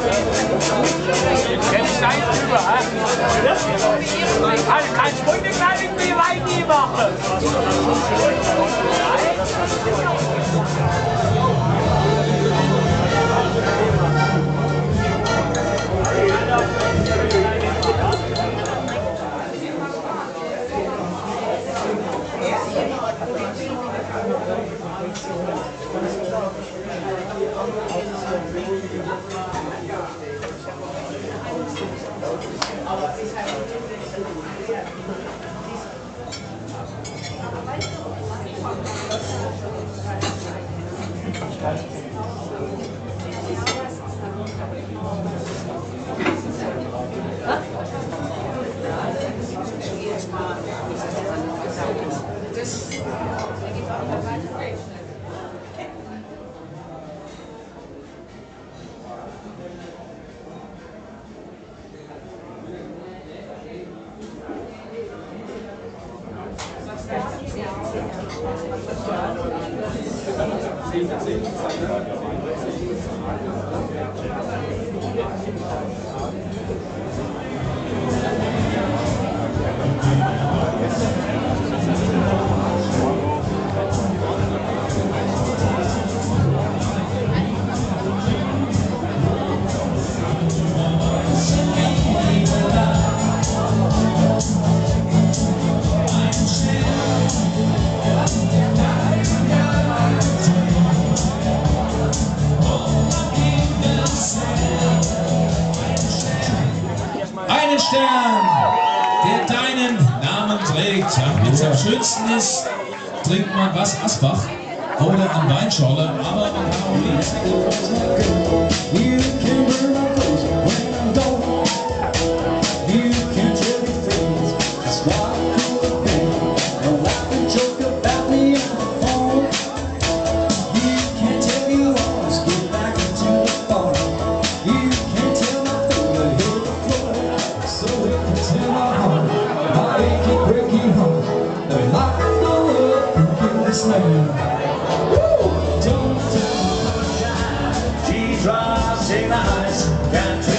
Kenn ich dein drüber, hä? Also kein Sprünge gleich mit mir Wein machen. Einen Stern, der deinen Namen trägt. Wenn es am schönsten ist, trinkt man was? Asbach oder an Weinschorle, aber man kann auch She drives in the eyes, can't